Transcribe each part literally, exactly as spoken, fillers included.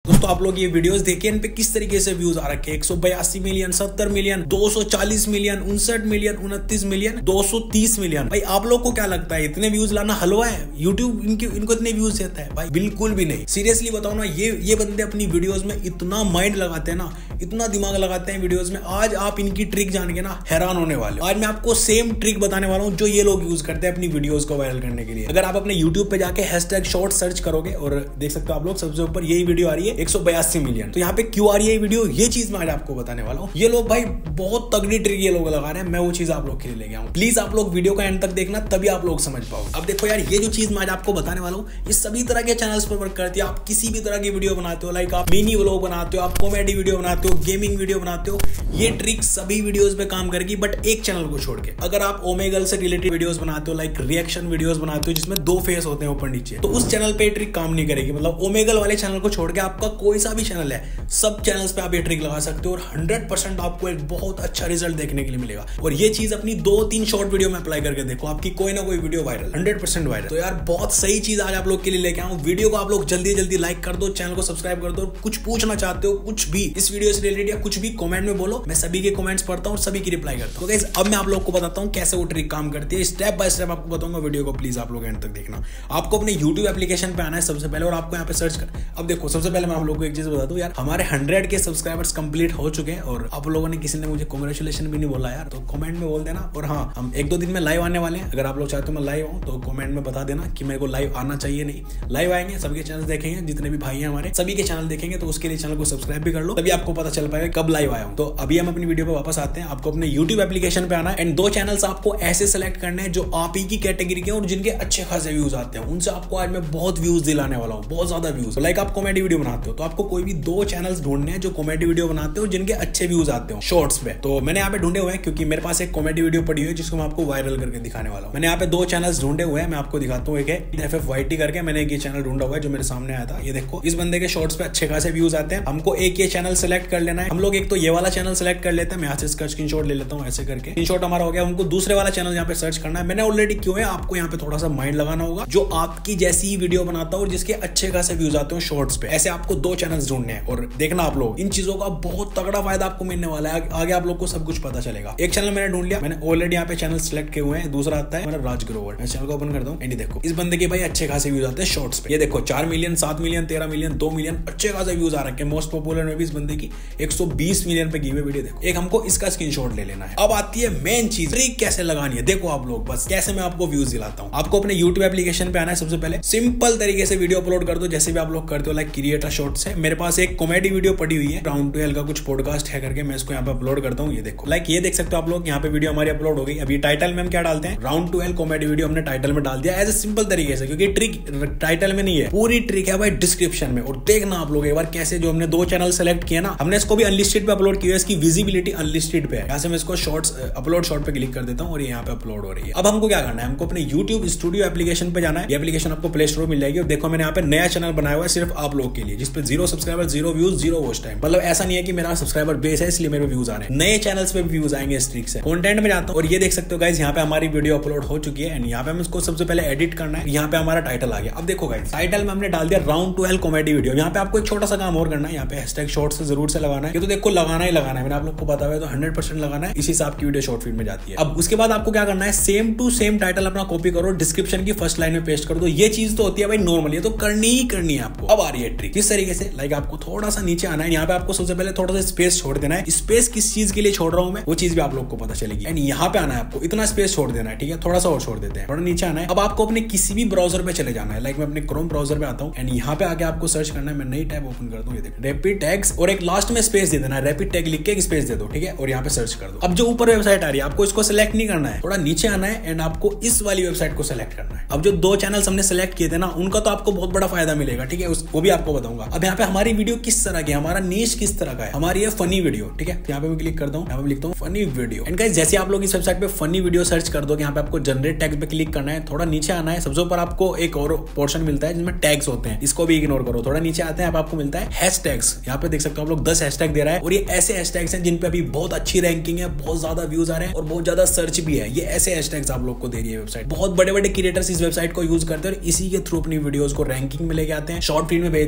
दोस्तों आप लोग ये वीडियोस देखिए, इन पे किस तरीके से व्यूज आ रखे हैं। एक सौ बयासी मिलियन, सत्तर मिलियन, दो सौ चालीस मिलियन, उनसठ मिलियन, उनतीस मिलियन, दो सौ तीस मिलियन। भाई आप लोग को क्या लगता है इतने व्यूज लाना हलवा है? यूट्यूब इनके इनको इतने व्यूज देता है? भाई बिल्कुल भी नहीं। सीरियसली बताओ ना, ये ये बंदे अपनी वीडियोस में इतना माइंड लगाते हैं ना, इतना दिमाग लगाते हैं वीडियोस में। आज आप इनकी ट्रिक जान के ना हैरान होने वाले हो। आज मैं आपको सेम ट्रिक बताने वाला हूं जो ये लोग यूज करते हैं अपनी वीडियोस को वायरल करने के लिए। अगर आप अपने यूट्यूब पे जाके हैशटैग शॉर्ट सर्च करोगे और देख सकते हो आप लोग, सबसे ऊपर यही वीडियो आ रही है एक सौ बयासी मिलियन। तो यहाँ पे क्यों आ रही है ये वीडियो? ये चीज मैं आज आपको बताने वाला हूँ। ये लोग भाई बहुत तगड़ी ट्रिक ये लोग लगा रहे हैं, मैं वो चीज आप लोग के लिए लेके आऊँ। प्लीज आप लोग वीडियो का एंड तक देखना, तभी आप लोग समझ पाओगे। अब देखो यार, ये जो चीज मैं आज आपको बताने वाला हूँ ये सभी तरह के चैनल्स पर वर्क करती है। आप किसी भी तरह की वीडियो बनाते हो, लाइक आप मिनी व्लॉग बनाते हो, आप कॉमेडी वीडियो बनाते हो, गेमिंग वीडियो बनाते हो, ये ट्रिक सभी वीडियोस पे काम करेगी, बट एक चैनल को छोड़ के। अगर आप ओमेगल से रिलेटेड वीडियोस बनाते हो, लाइक रिएक्शन वीडियोस बनाते हो जिसमें दो फेस होते हैं ऊपर नीचे, तो उस चैनल पे ट्रिक काम नहीं करेगी। मतलब ओमेगल वाले चैनल को छोड़ के आपका कोई सा भी चैनल है, सब चैनल्स पे आप ये ट्रिक लगा सकते हो और हंड्रेड परसेंट आपको एक बहुत अच्छा रिजल्ट देखने के लिए मिलेगा। और ये चीज अपनी दो तीन शॉर्ट वीडियो में अप्लाई करके देखो, आपकी कोई ना कोई video viral, hundred percent viral. तो यार बहुत सही चीज आज आप लोग के लिए लेके आऊं। वीडियो को आप लोग जल्दी जल्दी लाइक कर दो, चैनल को सब्सक्राइब कर दो। कुछ पूछना चाहते हो, कुछ भी इस वीडियो से रिलेटेड या कुछ भी कमेंट में बोलो, मैं सभी के कमेंट्स पढ़ता हूं और सभी की रिप्लाई करता हूं। तो गाइस अब मैं आप लोग को बताता हूं कैसे वो ट्रिक काम करती है, स्टेप बाय स्टेप आपको बताऊंगा। वीडियो को प्लीज आप लोग एंड तक देखना। आपको अपने यूट्यूब एप्लीकेशन पे आना है सबसे पहले और आपको यहाँ पे सर्च कर। अब देखो सबसे पहले मैं आप लोग को एक चीज बता दूं यार, हमारे हंड्रेड के सब्सक्राइबर्स कंप्लीट हो चुके हैं और आप लोगों ने किसी ने मुझे कांग्रेचुलेशन भी नहीं बोला यार, तो कमेंट में बोल देना। और हाँ, हम एक दो दिन में लाइव आने वाले हैं। अगर आप लोग चाहते हो मैं लाइव आऊं तो कमेंट में बता देना कि मेरे को लाइव आना चाहिए। नहीं, लाइव आएंगे, सबके चैनल देखेंगे, जितने भी भाई हैं हमारे सभी के चैनल देखेंगे, तो उसके लिए चैनल को सब्सक्राइब भी कर लो, तभी आपको पता चल पाएगा कब लाइव आया हूं। तो अभी हम अपनी वीडियो पे वापस आते हैं। आपको अपने यूट्यूब एप्लीकेशन पे आना है एंड दो चैनल्स आपको ऐसे सेलेक्ट करने हैं जो आप ही की कैटेगरी के और जिनके अच्छे खासे व्यूज आते हैं। उनसे आपको आज मैं बहुत व्यूज दिलाने वाला हूँ, बहुत ज्यादा व्यूज। लाइक आप कॉमेडी वीडियो बनाते हो तो आपको कोई भी दो चैनल्स ढूंढने हैं जो कॉमेडी वीडियो बनाते हो, जिनके अच्छे व्यूज आते हो शॉर्ट्स पे। तो मैंने यहाँ पे ढूंढे हुए हैं क्योंकि मेरे पास एक कॉमेडी वीडियो पड़ी हुई है जिसको मैं आपको वायरल करके दिखाने वाला हूँ। मैंने यहाँ पे दो चैनल्स ढूंढे हुए हैं, मैं आपको दिखाता हूँ। एक है एफ एफ वाई टी करके, मैंने एक ये चैनल ढूंढा हुआ है जो मेरे सामने आया था। ये देखो, इस बंदे के शॉर्ट्स पे अच्छे खासे व्यूज आते हैं। हमको एक ये चैनल सेलेक्ट कर लेना है। हम लोग एक तो ये वाला चैनल सेलेक्ट कर लेते हैं। मैं यहाँ से इसका स्क्रीनशॉट ले लेता हूँ, ऐसे करके स्क्रीनशॉट हमारा हो गया। हमको दूसरे वाला चैनल यहाँ पे सर्च करना है। मैंने ऑलरेडी क्यों है, आपको यहाँ पे थोड़ा सा माइंड लगाना होगा जो आपकी जैसी वीडियो बनाता हो और जिसके अच्छे खासे व्यूज आते हो शॉर्ट्स पे। ऐसे आपको दो चैनल्स ढूंढने हैं और देखना आप लोग, इन चीजों का बहुत तगड़ा फायदा आपको मिलने वाला है। आगे आप लोग को सब कुछ पता चलेगा। एक चैनल मैंने ढूंढ लिया, मैंने ऑलरेडी यहाँ पे चैनल सेलेक्ट किए हुए हैं। दूसरा आता है मेरा राज ग्रोवर। मैं चैनल को ओपन करता हूँ एंड देखो, इस बंदे के भाई अच्छे खासे व्यूज आते हैं शॉर्ट्स पे। ये देखो, चार मिलियन, सात मिलियन, तेरह मिलियन, दो मिलियन, अच्छे खासे व्यूज आ रखे हैं। मोस्ट पॉपुलर में भी इस बंदे की एक सौ बीस मिलियन पे की हुई वीडियो। देखो, एक हमको इसका स्क्रीनशॉट ले लेना है। अब आती है मेन चीज, ट्रिक कैसे लगानी है। देखो आप लोग, बस कैसे मैं आपको व्यूज दिलाता हूँ। आपको अपने यूट्यूब एप्लीकेशन पे आना है। सबसे पहले सिंपल तरीके से वीडियो अपलोड कर दो, जैसे भी आप लोग करते हो, लाइक क्रिएट अ शॉर्ट्स है। मेरे पास एक कॉमेडी वीडियो पड़ी हुई है, राउंड टू हेल का कुछ पॉडकास्ट है करके, मैं इसको यहाँ पे अपलोड करता हूँ। ये देखो, लाइक ये देख सकते हो आप लोग, यहाँ पे वीडियो हमारी अपलोड हो गई। अभी टाइटल में हम क्या डालते हैं, Round to hell comedy video हमने टाइटल में डाल दिया एज ए सिंपल तरीके से, क्योंकि ट्रिक टाइटल में नहीं है, पूरी ट्रिक है भाई डिस्क्रिप्शन में। और देखना आप लोग एक बार कैसे, जो हमने दो चैनल सेलेक्ट किए ना, हमने इसको भी अनलिस्टेड पे अपलोड किया है। इसकी विजिबिलिटी अनलिस्टेड पे है। यहाँ से मैं इसको शॉर्ट्स अपलोड शॉर्ट पे क्लिक कर देता हूँ और यहाँ पे अपलोड हो रही है। अब हमको क्या करना है, हमको अपने यूट्यूब स्टूडियो एप्लीकेशन पे जाना है। ये एप्लीकेशन आपको प्ले स्टोर मिल जाएगी। और देखो, मैंने यहाँ पे नया चैनल बनाया हुआ है सिर्फ आप लोग के लिए, जिसपे zero subscriber, zero views, zero watch time. मतलब ऐसा नहीं है कि मेरा सब्सक्राइबर बेस है इसलिए मेरे व्यूज आ रहे हैं। नए चैनल्स पे भी व्यूज आएंगे इस ट्रिक से। कंटेंट में जाता हूँ और ये देख सकते हो गाइस, यहाँ पे हमारी वीडियो अपलोड हो चुकी है एंड यहाँ पे हम इसको सबसे पहले एडिट करना है। यहाँ पे हमारा टाइटल आ गया। अब देखो गाइस, टाइटल में हमने डाल दिया Round to hell comedy video. यहाँ पे आपको एक छोटा सा काम और करना है, यहाँ पे हैशटैग शॉर्ट से जरूर से लगाना है। ये तो देखो लगाना ही लगाना है, मैंने आप लोग को बताया है, तो हंड्रेड परसेंट लगाना है। इसी से आपकी वीडियो शॉर्ट फीड में जाती है। अब उसके बाद आपको क्या करना है, सेम टू सेम टाइटल अपना कॉपी करो, डिस्क्रिप्शन की फर्स्ट लाइन में पेस्ट कर दो। ये चीज तो होती है भाई नॉर्मल, ये तो करनी ही करनी है आपको। अब आ रही है ट्रिक किस तरीके से, लाइक आपको थोड़ा सा नीचे आना है। यहाँ पे आपको सबसे पहले थोड़ा सा स्पेस छोड़ देना है। स्पेस किस चीज के लिए छोड़ रहा हूं मैं, वो चीज भी आप लोग को पता चलेगी। एंड यहाँ पे आना है आपको, इतना स्पेस छोड़ देना है, ठीक है, थोड़ा सा और छोड़ देते हैं, थोड़ा नीचे आना है। अब आपको अपने किसी भी ब्राउजर पे चले जाना है, लाइक मैं अपने क्रोम ब्राउजर पे आता हूँ एंड यहाँ पे आके आपको सर्च करना है। मैं नई टैब ओपन कर दूं, ये देखो, रैपिड टैग्स, और एक लास्ट में स्पेस दे देना है। रैपिड टैग लिख के एक स्पेस दे दो, ठीक है, और यहाँ पे सर्च कर दो। अब जो ऊपर वेबसाइट आ रही है आपको इसको सिलेक्ट नहीं करना है, थोड़ा नीचे आना है एंड आपको इस वाली वेबसाइट को सिलेक्ट करना है। अब जो दो चैनल्स हमने सेलेक्ट किए थे ना, उनका तो आपको बहुत बड़ा फायदा मिलेगा, ठीक है, वो भी आपको बताऊंगा। अब यहाँ पे हमारी वीडियो किस तरह की, हमारा नीश किस तरह का है, हमारी है फनी वीडियो, ठीक है। यहाँ पे मैं क्लिक करता हूँ, यहाँ पे लिखता हूँ फनी वीडियो। एंड गाइस, जैसे आप लोग इस वेबसाइट पे फनी वीडियो सर्च कर दोगे, यहाँ पे आपको जनरेट टैग्स पे क्लिक करना है, थोड़ा नीचे आना है। सबसे ऊपर आपको एक और पोर्शन मिलता है जिसमें टैग्स होते हैं, इसको भी इग्नोर करो। थोड़ा नीचे आते हैं, आपको मिलता है हैशटैग्स। यहाँ पे देख सकते हो आप लोग दस हैशटैग दे रहा है और ये ऐसे हैशटैग्स हैं जिन पे अभी बहुत अच्छी रैंकिंग है, बहुत ज्यादा व्यूज आ रहे हैं और बहुत ज्यादा सर्च भी है। ये ऐसे हैशटैग्स आप लोग को दे रही है वेबसाइट। बहुत बड़े बड़े क्रिएटर्स इस वेबसाइट को यूज करते हैं और इसी के थ्रू अपनी वीडियोस को रैंकिंग में लेके आते हैं, शॉर्ट फीड में भेजते हैं और वहां से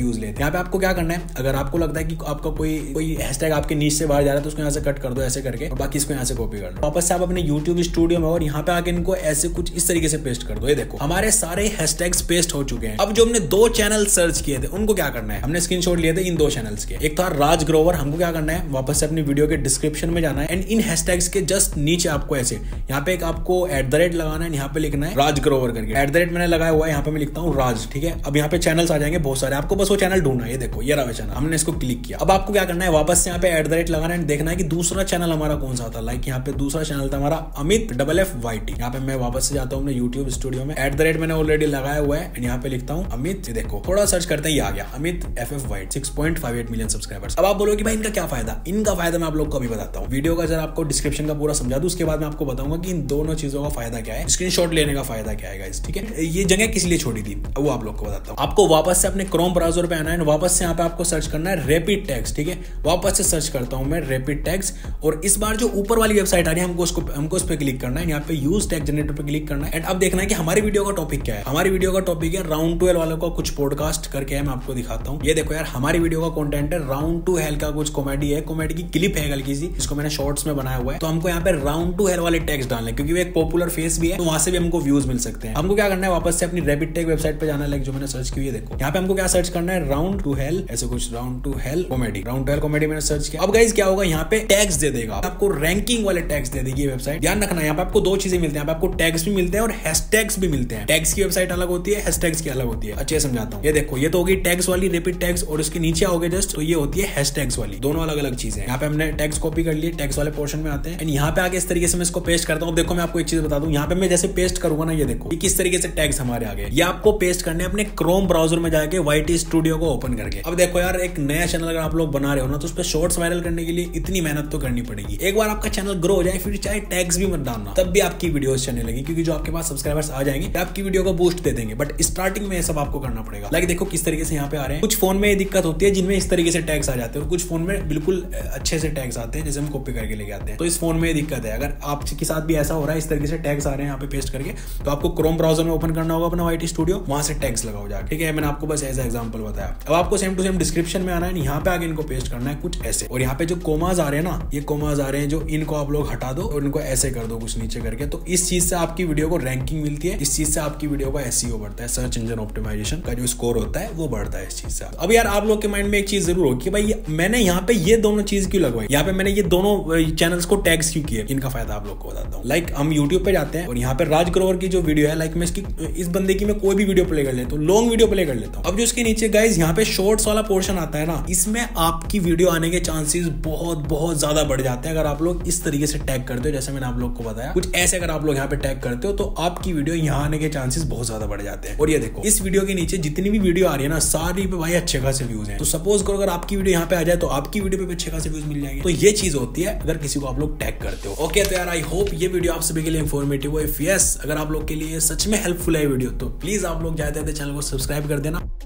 व्यूज लेते हैं। यहाँ पे आपको क्या करना है, अगर आपको लगता है कि आपका कोई कोई हैशटैग आपके नीच से बाहर जा रहा है तो उसको यहाँ से कट कर दो ऐसे करके, और बाकी इसको यहाँ से कॉपी कर लो। वापस से आप अपने यूट्यूब स्टूडियो में और यहाँ पे आके इनको ऐसे कुछ इस तरीके से पेस्ट कर दो। ये देखो हमारे सारे हैशटैग्स पेस्ट हो चुके हैं। अब जो हमने दो चैनल सर्च किए थे उनको क्या करना है, हमने स्क्रीनशॉट लिए थे इन दो चैनल्स के। एक था राज ग्रोवर, हमको क्या करना है, वापस से अपनी वीडियो के डिस्क्रिप्शन में जाना है एंड इन हैशटैग्स के जस्ट नीचे आपको ऐसे यहाँ पे एक आपको एट द रेट लगाना है, यहाँ पे लिखना है राज ग्रोवर करके। एट द रेट मैंने लगाया हुआ है, यहाँ पे मैं लिखता हूँ राज, ठीक है। अब यहाँ पे चैनल्स आ जाएंगे बहुत सारे, आपको बस वो चैनल ढूंढना है। ये देखो ये रहा चैनल, हमने इसको क्लिक किया। अब आपको क्या करना है, वापस से यहाँ पे एट द रेट लगाना है, देखना है कि दूसरा चैनल हमारा कौन सा था। लाइक यहाँ पे दूसरा चैनल था हमारा Amit double F Y T. यहाँ पे मैं वापस से जाता हूँ अपने यूट्यूब स्टूडियो में, एट द रेट मैंने ऑलरेडी लगाया हुआ है एंड यहाँ पे लिखता हूँ अमित। देखो थोड़ा सर्च करते हैं, ये आ गया Amit F F Y six point five eight million subscribers. अब आप बोलोगे भाई इनका क्या फायदा, इनका फायदा मैं आप लोग को अभी बताता हूँ। वीडियो का जरा आपको डिस्क्रिप्शन का पूरा समझा दूं, उसके बाद मैं आपको बताऊंगा कि इन दोनों चीजों का फायदा क्या है, स्क्रीनशॉट लेने का फायदा क्या है गाइस, ठीक है। ये जगह किस लिए छोड़ी थी वो आप लोग को बताता हूँ। आपको वापस से अपने क्रोम ब्राउजर पे आना है, वापस से यहाँ पे आपको सर्च करना है रैपिड टैग्स, ठीक है। वापस से सर्च करता हूँ मैं रैपिड टैग्स, और इस बार जो ऊपर वाली वेबसाइट आ रही है हमको उसको हमको उस पर क्लिक करना है, यहाँ पे यूज टैग जनरेटर पे क्लिक करना है एंड अब देखना है कि हमारी वीडियो का टॉपिक क्या है। हमारी वीडियो का टॉपिक है राउंड टू हेल वालों का कुछ पॉडकास्ट करके है, मैं आपको दिखाता हूँ। ये देखो यार हमारी वीडियो का कंटेंट है राउंड टू हेल का कुछ कॉमेडी है, कॉमेडी की क्लिप है हल्की सी, इसको मैंने शॉर्ट्स में बनाया हुआ है। तो हमको यहाँ पे राउंड टू हेल वाले टैग्स डालने, क्योंकि वो एक पॉपुलर फेस भी है तो वहां से भी हमको व्यूज मिल सकते हैं। हमको क्या करना है, वापस से अपनी रैपिड टैग वेबसाइट पे जाना है, लाइक जो मैंने सर्च की है। देखो यहाँ पे हमको क्या सर्च करना है, राउंड टू हेल ऐसे कुछ, round to hell comedy, round to hell comedy मैंने सर्च किया। अब गाइस क्या होगा, यहाँ पे टैग्स दे देगा आपको, रैंकिंग वाले टैग्स दे देगी वेबसाइट। ध्यान रखना यहाँ पे आपको दो चीजें मिलती हैं, आपको टैग्स भी मिलते हैं और हैशटैग्स भी मिलते हैं। टैग्स की वेबसाइट अलग होती है, हैशटैग्स की अलग होती है। अच्छे समझाता हूँ। ये देखो ये तो होगी टैग्स वाली रैपिड टैग्स, और उसके नीचे आओगे जस्ट तो ये होती है हैशटैग्स वाली, दोनों अलग अलग चीजें। यहाँ पे हमने टैग्स कॉपी कर लिए, टैग्स वाले पोर्शन में आते हैं एंड यहाँ पे आगे इस तरीके से मैं इसको पेस्ट करता हूँ। देखो मैं आपको एक चीज बता दूं, यहाँ पे मैं जैसे पेस्ट करूंगा ना, ये देखो ये किस तरीके से टैग्स हमारे आगे, ये आपको पेस्ट करने अपने क्रोम ब्राउजर में जाके वाई टी स्टूडियो को ओपन करके। अब देखो यार एक नया चैनल अगर आप लोग बना रहे हो ना, तो उस पर शॉर्ट्स वायरल करने के लिए इतनी मेहनत तो करनी पड़ेगी। एक बार आपका चैनल ग्रो हो जाए फिर चाहे टैग्स भी मत डालना, तब भी आपकी वीडियोस चलने लगी, क्योंकि जो आपके पास सब्सक्राइबर्स आ जाएंगे आपकी वीडियो को बूस्ट दे देंगे। बट स्टार्टिंग में ये सब आपको करना पड़ेगा। लाइक देखो किस तरीके से यहाँ पे आ रहे हैं। कुछ फोन में ये दिक्कत होती है जिनमें इस तरीके से टैग्स आ जाते हैं, और कुछ फोन में बिल्कुल अच्छे से टैग्स आते हैं, जैसे हम कॉपी करके लेके आते हैं। तो इस फोन में ये दिक्कत है। अगर आपके साथ भी ऐसा हो रहा है, इस तरीके से टैग्स आ रहे हैं यहाँ पे पेस्ट करके, तो आपको क्रोम ब्राउजर में ओपन करना होगा अपना वाई टी स्टूडियो, वहां से टैग्स लगाओ जाके, ठीक है। मैंने आपको बस ऐसा एग्जांपल बताया। अब आपको सेम टू सेम डिस्क्रिप्शन में आना है, यहाँ पे आगे इनको पेस्ट करना है कुछ ऐसे, और यहाँ पे जो कोमाज आ रहे हैं ना, ये कोमाज आ रहे हैं जो, इनको आप लोग हटा दो और इनको ऐसे कर दो कुछ नीचे करके। तो इस चीज से आपकी वीडियो को रैंकिंग मिलती है, इस चीज से आपकी वीडियो का एसईओ बढ़ता है, सर्च इंजन ऑप्टिमाइजेशन का जो स्कोर होता है वो बढ़ता है इस चीज से। अब यार आप लोग के माइंड में एक चीज जरूर होगी कि भाई मैंने यहाँ पे ये दोनों चीज क्यों लगवाई, यहाँ पे मैंने ये दोनों चैनल्स को टैग्स क्यों किए। इनका फायदा आप लोग को बताता हूँ। लाइक हम यूट्यूब पे जाते हैं और यहाँ पे राज ग्रोवर की जो वीडियो है, लाइक मैं इसकी इस बंदे की मैं कोई भी वीडियो प्ले कर लेता हूँ, लॉन्ग वीडियो प्ले कर लेता हूँ। अब जो इसके नीचे गाइज यहाँ पे शॉर्ट्स वाला पोर्शन आता है ना, इसमें आपकी वीडियो आने के चांसेस बहुत बहुत ज्यादा बढ़ जाते हैं अगर आप लोग इस तरीके से टैग करते हो, जैसे मैंने आप लोग को बताया। कुछ ऐसे अगर आप लोग यहाँ पे टैग करते हो तो आपकी वीडियो यहाँ आने के चांसेस बहुत ज्यादा बढ़ जाते हैं। और ये देखो इस वीडियो के नीचे जितनी भी वीडियो आ रही है ना, सारी पे भाई अच्छे खासे व्यूज हैं। तो सपोज करो अगर आपकी वीडियो यहाँ पे आ जाए तो आपकी वीडियो पे अच्छे खासे व्यूज मिल जाएंगे। तो ये चीज होती है अगर किसी को आप लोग टैग करते हो। ओके तो यार आई होप ये वीडियो आप सभी के लिए इंफॉर्मेटिव हो। इफ यस अगर आप लोग के लिए सच में हेल्पफुल है वीडियो, तो प्लीज आप लोग जाते थे चैनल को सब्सक्राइब कर देना।